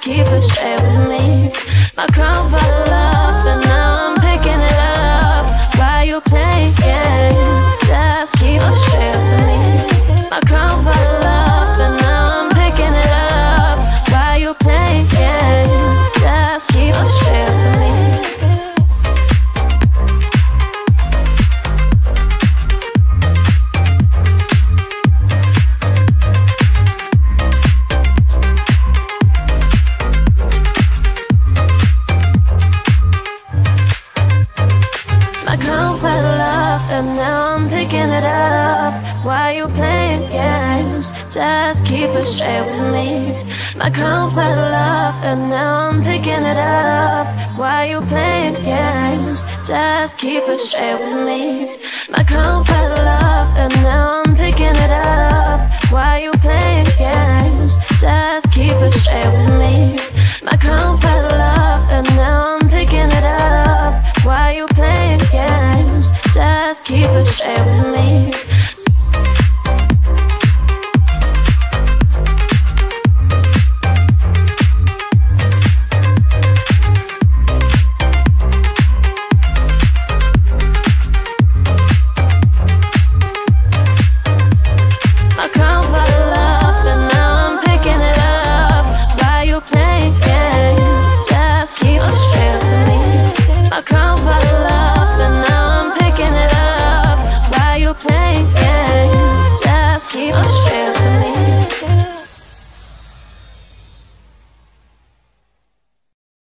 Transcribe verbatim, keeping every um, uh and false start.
keep it straight with me. My crown fell off and now I'm picking it up. Why you playing games? Just keep it straight with me. My crown fell off and now I'm picking it up. Why you playing games? Just keep it straight with me. My crown fell off and now I'm picking it up. Why you playing games? Just keep it straight with me. My crown fell off and now I'm picking it up. Why you playing games? Just keep it straight with me. My crown fell off and now I'm picking it up. Why you playing games? Just keep it straight with me. My crown fell